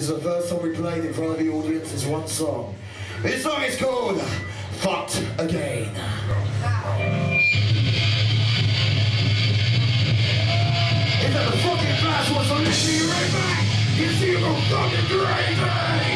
This is the first time we played in front of the audience. It's one song. This song is called Fucked Again. Is that the fucking class wants to listen to you right back? You see you go fucking crazy!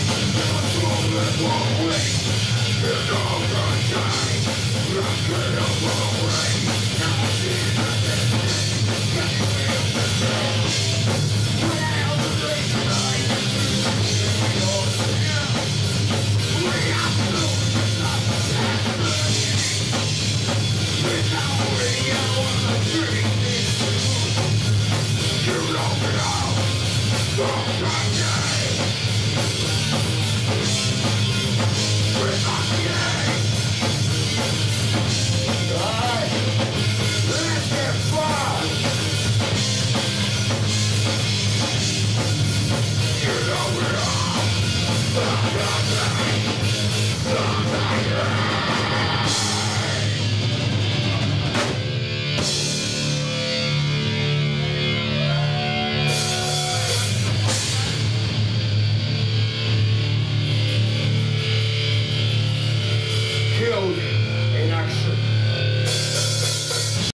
It's all the time.